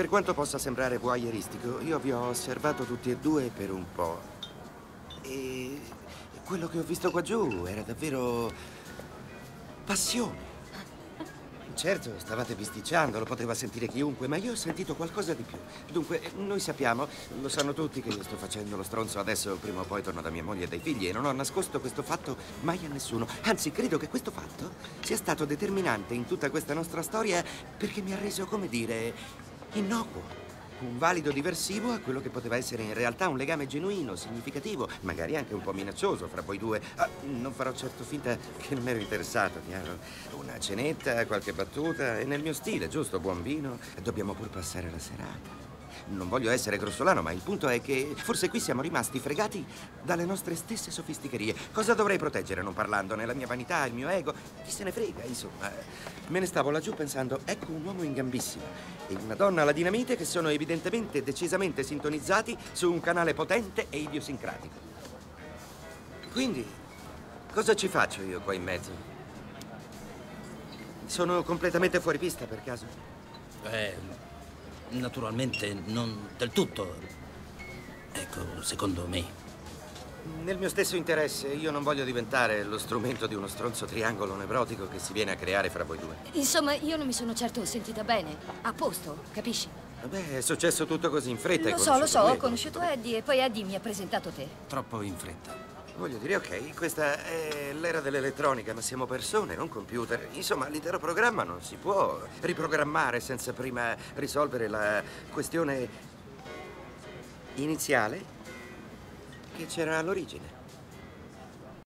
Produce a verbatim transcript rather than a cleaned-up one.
quanto possa sembrare voyeuristico, io vi ho osservato tutti e due per un po'. E quello che ho visto qua giù era davvero passione. Certo, stavate bisticciando, lo poteva sentire chiunque, ma io ho sentito qualcosa di più. Dunque, noi sappiamo, lo sanno tutti che io sto facendo lo stronzo adesso, prima o poi torno da mia moglie e dai figli e non ho nascosto questo fatto mai a nessuno. Anzi, credo che questo fatto sia stato determinante in tutta questa nostra storia perché mi ha reso, come dire, innocuo. Un valido diversivo a quello che poteva essere in realtà un legame genuino, significativo, magari anche un po' minaccioso fra voi due. Ah, non farò certo finta che non ero interessato, chiaro? Una cenetta, qualche battuta, e nel mio stile, giusto? Buon vino. Dobbiamo pur passare la serata. Non voglio essere grossolano, ma il punto è che forse qui siamo rimasti fregati dalle nostre stesse sofisticherie. Cosa dovrei proteggere non parlandone? La mia vanità, il mio ego? Chi se ne frega, insomma. Me ne stavo laggiù pensando, ecco un uomo in gambissima e una donna alla dinamite che sono evidentemente decisamente sintonizzati su un canale potente e idiosincratico. Quindi, cosa ci faccio io qua in mezzo? Sono completamente fuori pista, per caso? Eh... Naturalmente non del tutto. Ecco, secondo me. Nel mio stesso interesse, io non voglio diventare lo strumento di uno stronzo triangolo nevrotico che si viene a creare fra voi due. Insomma, io non mi sono certo sentita bene. A posto, capisci? Vabbè, è successo tutto così in fretta. Lo so, lo so, ho conosciuto Eddie e poi Eddie mi ha presentato te. Troppo in fretta. Voglio dire, ok, questa è l'era dell'elettronica, ma siamo persone, non computer. Insomma, l'intero programma non si può riprogrammare senza prima risolvere la questione iniziale che c'era all'origine.